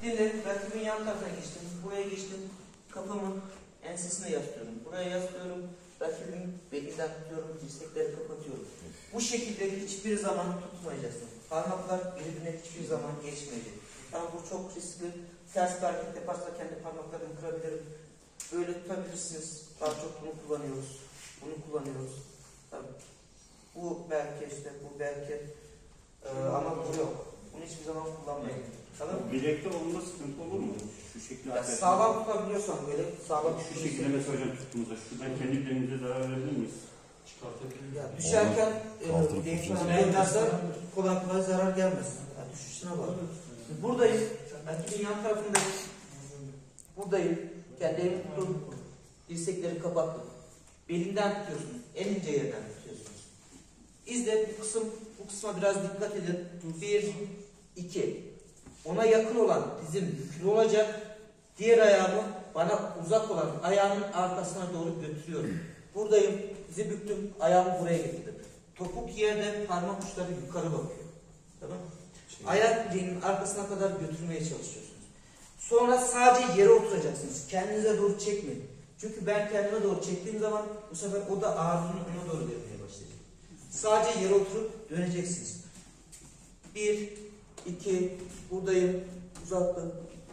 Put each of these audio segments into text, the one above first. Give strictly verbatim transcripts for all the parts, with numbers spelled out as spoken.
Gittiğinde rakibin yan tarafına geçtim. Buraya geçtim. Kafamı ensesine yaslıyorum. Buraya yaslıyorum. Rakibin belinden tutuyorum. Dirsekleri kapatıyorum. Bu şekilde hiçbir zaman tutmayacaksın. Parmaklar birbirine hiçbir zaman geçmeyecek. Yani bu çok riskli. Ters bir hareket yaparsa kendi parmaklarımı kırabilirim. Böyle tutabilirsiniz. Daha çok bunu kullanıyoruz. Bunu kullanıyoruz. Tabii. Bu belki işte, bu belki ee, ama bu yok. Bunu hiçbir zaman kullanmayın. Tamam mı? Bilekte olma sıkıntı olur mu? Şu şekilde sağlam tutabiliyorsan böyle sağlam şu şekilde mesela hocam tuttuğumuzda şuradan kendi bileğimize zarar verebilir miyiz? Çıkartabilir ya düşerken değmezse e, kolay kolay zarar gelmez. Yani düşüşüne bak. Buradayım. Rakibin yan tarafındayım. Buradayım. Kendi elimi tuttum. Dirsekleri kapattım. Belinden tutuyorsunuz. En ince yerden tutuyorsunuz. İzle bu kısım, bu kısma biraz dikkat edin. Bir, iki. Ona yakın olan dizim bükülü olacak. Diğer ayağımı bana uzak olan ayağımın arkasına doğru götürüyorum. Buradayım. Dizi büktüm. Ayağımı buraya getirdim. Topuk yerde, parmak uçları yukarı bakıyor. Tamam mı? Ayak bileğinin arkasına kadar götürmeye çalışıyorsunuz. Sonra sadece yere oturacaksınız. Kendinize doğru çekmeyin. Çünkü ben kendime doğru çektiğim zaman bu sefer o da ağırlığını ona doğru vermeye başlayacak. Sadece yere oturup döneceksiniz. Bir, iki, buradayım, uzattım.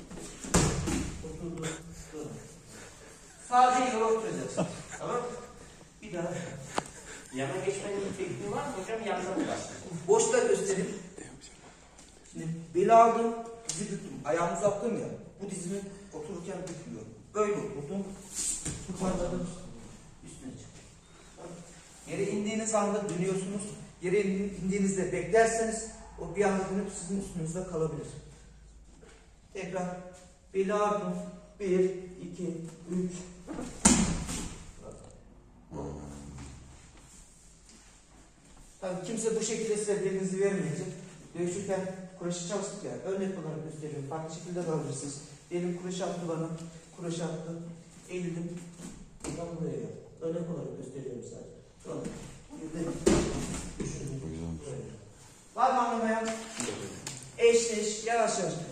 Oturdum, dön. Sadece yere oturacaksınız. Tamam mı? Bir daha. Yana geçmenin tekniği var mı hocam? Yandan mı başlayacağım? Boşta göstereyim. Şimdi beli aldım, dizi büktüm. Ayağımı uzattım ya. Bu dizimi otururken bükmüyorum. Böyle oturdum. Yukarıdan üstüne çıktım. Yere indiğiniz anda dönüyorsunuz. Yere indiğinizde beklerseniz o bir anda dönüp sizin üstünüzde kalabilir. Tekrar beli aldım. Bir, iki, üç. Tabii kimse bu şekilde size belinizi vermeyecek. Dövüşürken kureşi çalıştık ya. Örnek olarak gösteriyorum. Farklı şekilde de alabilirsiniz. Diyelim kureşi attı bana. Kureşi attı. Eğildim. Buradan buraya geldim. Örnek olarak gösteriyorum sadece. Sonra yürüdüm. Düşündüm. Var mı anlamayan? Eş eş. Yavaş yavaş.